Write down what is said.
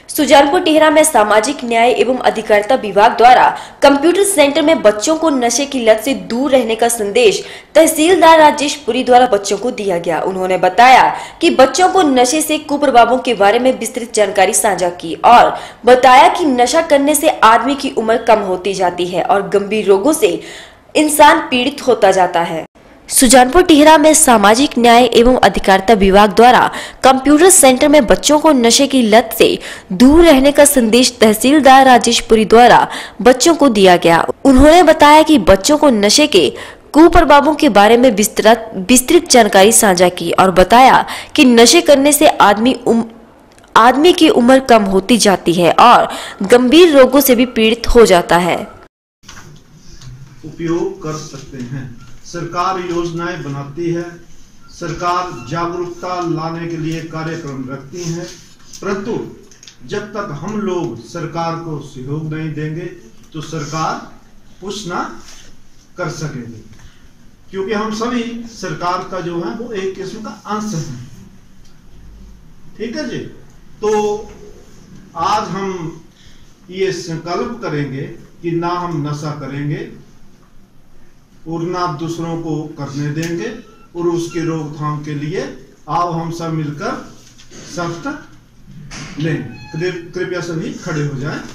सुजानपुर टिहरा में सामाजिक न्याय एवं अधिकारिता विभाग द्वारा कंप्यूटर सेंटर में बच्चों को नशे की लत से दूर रहने का संदेश तहसीलदार राजेश पुरी द्वारा बच्चों को दिया गया। उन्होंने बताया कि बच्चों को नशे से कुप्रभावों के बारे में विस्तृत जानकारी साझा की और बताया कि नशा करने से आदमी की उम्र कम होती जाती है और गंभीर रोगों से इंसान पीड़ित होता जाता है। सुजानपुर टिहरा में सामाजिक न्याय एवं अधिकारिता विभाग द्वारा कंप्यूटर सेंटर में बच्चों को नशे की लत से दूर रहने का संदेश तहसीलदार राजेश पुरी द्वारा बच्चों को दिया गया। उन्होंने बताया कि बच्चों को नशे के कुप्रभावों के बारे में विस्तृत जानकारी साझा की और बताया कि नशे करने से आदमी की उम्र कम होती जाती है और गंभीर रोगों से भी पीड़ित हो जाता है। उपयोग कर सकते हैं। सरकार योजनाएं बनाती है, सरकार जागरूकता लाने के लिए कार्यक्रम रखती है, परंतु जब तक हम लोग सरकार को सहयोग नहीं देंगे तो सरकार कुछ ना कर सकेगी, क्योंकि हम सभी सरकार का जो है वो एक किस्म का अंश है। ठीक है जी। तो आज हम ये संकल्प करेंगे कि ना हम नशा करेंगे और ना दूसरों को करने देंगे, और उसकी रोकथाम के लिए आओ हम सब मिलकर सख्त लें। कृपया सभी खड़े हो जाएं।